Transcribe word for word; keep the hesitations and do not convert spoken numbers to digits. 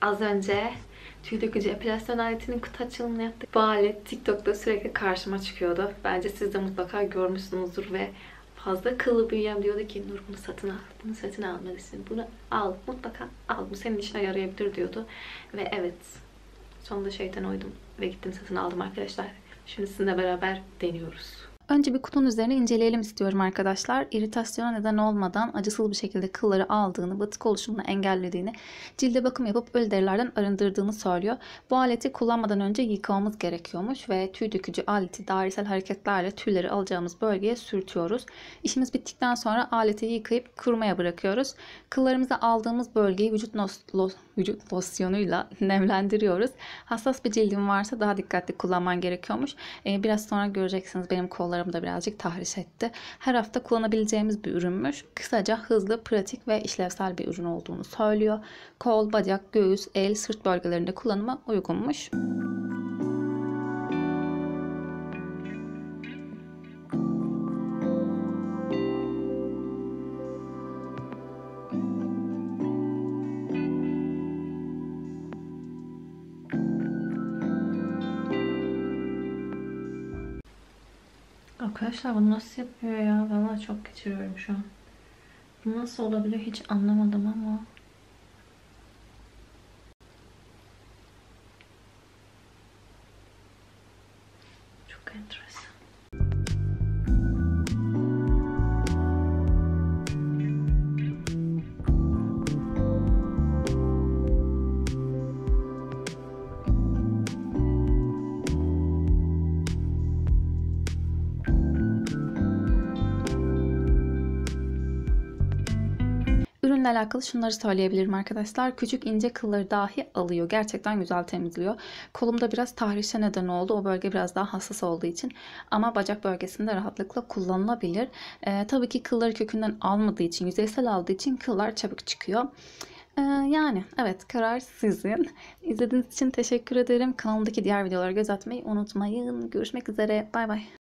Az önce tüy dökücü epilasyon aletinin kutu açılımını yaptık. Bu alet TikTok'ta sürekli karşıma çıkıyordu. Bence siz de mutlaka görmüşsünüzdür ve fazla kıllı büyüyen diyordu ki Nur bunu satın al, bunu satın almalısın, bunu al, mutlaka al, bu senin işine yarayabilir diyordu. Ve evet, sonunda şeytan uydum ve gittim satın aldım arkadaşlar. Şimdi sizinle beraber deniyoruz. Önce bir kutunun üzerine inceleyelim istiyorum arkadaşlar. İritasyona neden olmadan acısız bir şekilde kılları aldığını, batık oluşumunu engellediğini, cilde bakım yapıp ölü derilerden arındırdığını söylüyor. Bu aleti kullanmadan önce yıkamamız gerekiyormuş ve tüy dökücü aleti dairesel hareketlerle tüyleri alacağımız bölgeye sürtüyoruz. İşimiz bittikten sonra aleti yıkayıp kurumaya bırakıyoruz. Kıllarımıza aldığımız bölgeyi vücut, lo vücut losyonuyla nemlendiriyoruz. Hassas bir cildin varsa daha dikkatli kullanman gerekiyormuş. Ee, biraz sonra göreceksiniz benim kollarım da birazcık tahriş etti. Her hafta kullanabileceğimiz bir ürünmüş. Kısaca hızlı, pratik ve işlevsel bir ürün olduğunu söylüyor. Kol, bacak, göğüs, el, sırt bölgelerinde kullanıma uygunmuş. Arkadaşlar bunu nasıl yapıyor ya? Vallahi çok geçiriyorum şu an. Bu nasıl olabilir hiç anlamadım ama. Çok enteresan. Ürünle alakalı şunları söyleyebilirim arkadaşlar. Küçük ince kılları dahi alıyor. Gerçekten güzel temizliyor. Kolumda biraz tahrişe neden oldu. O bölge biraz daha hassas olduğu için. Ama bacak bölgesinde rahatlıkla kullanılabilir. Ee, tabii ki kılları kökünden almadığı için, yüzeysel aldığı için kıllar çabuk çıkıyor. Ee, yani evet, karar sizin. İzlediğiniz için teşekkür ederim. Kanalımdaki diğer videolara göz atmayı unutmayın. Görüşmek üzere. Bay bay.